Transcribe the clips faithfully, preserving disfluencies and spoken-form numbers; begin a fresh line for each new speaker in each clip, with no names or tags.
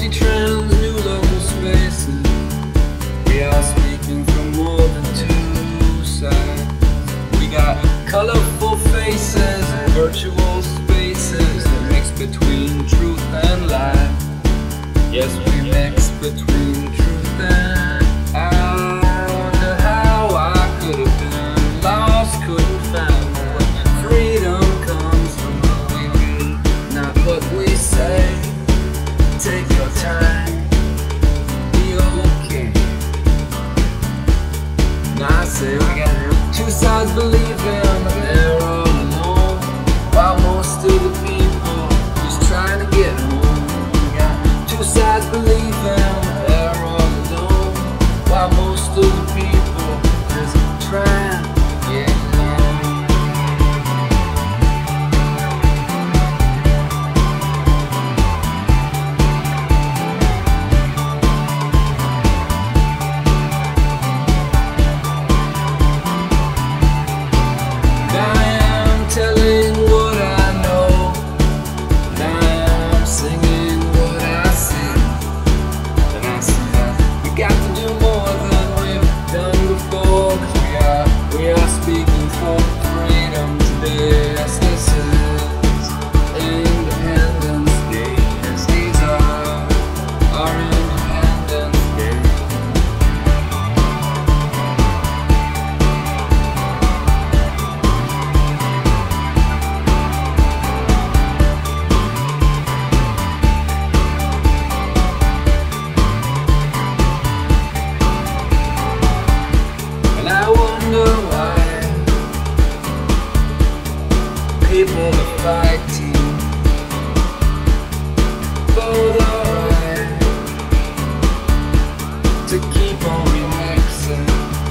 multi-trends, new local spaces. We are speaking from more than two sides. We got colorful faces and virtual spaces that mix between truth and lie. Yes, we mix between truth and I wonder how I could have been lost, couldn't find what freedom comes from what we read, not what we say. Take your time, be okay. Now I say we got two sides believing they're all alone, while most of the people just trying to get home. We got two sides believing they're all alone, while most of the people just trying to get home. I am telling what I know, and I am singing what I see. And I see that we got to do more than we've done before, 'cause we are, we are speaking for freedom today. Yes, this is Independence Day. Yes, these are our Independence Day. And I wonder why people are fighting for the right to keep on remixing.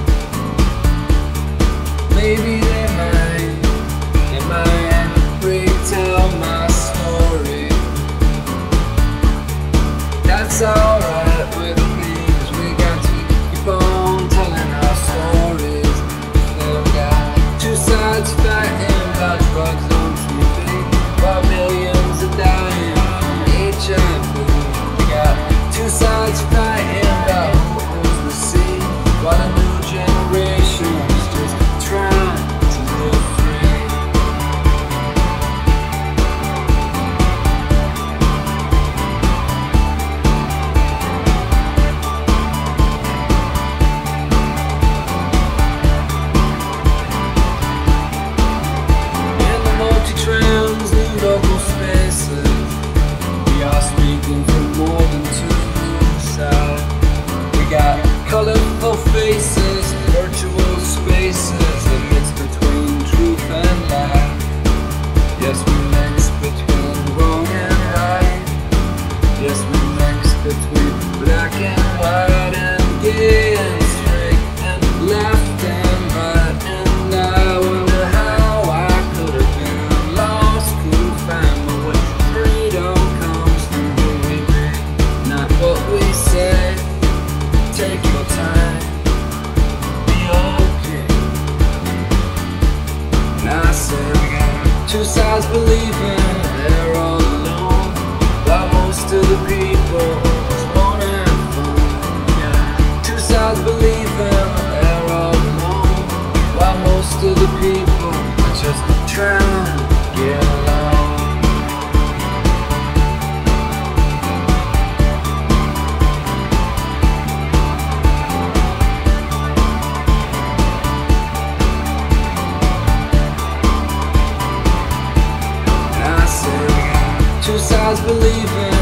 Maybe they might, they might retell my story. That's alright with me, 'cause we got to keep on telling our stories. They've got two sides fighting about drugs on T V, while millions are dying from H I V. We got two sides fighting about what owns the sea, while the new generation is just trying to live free. In the multi-trends, new local spaces, we are speaking from more than two sides. We got colorful faces, virtual spaces that mix between truth and lie. Yes, we mix between wrong and right. Yes, we mix between black and white and gay and straight and left and right. And I wonder how I could have been lost, couldn't find my way. Freedom comes from who we be, not what we say. Take your time, be okay. Now I say we got two sides believing they're all alone, while most of the people just wanna have fun. We got two sides believing they're all alone, while most of the people are just trying to get along. And I say we got two sides believing